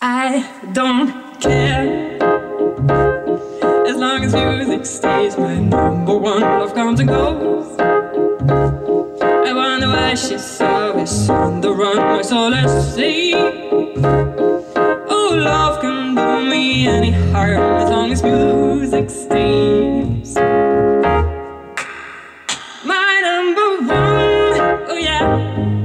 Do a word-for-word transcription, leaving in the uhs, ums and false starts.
I don't care, as long as music stays my number one. Love comes and goes. I wonder why she's always on the run. My soul is sea. Oh, love can do me any harm as long as music stays my number one. Oh yeah.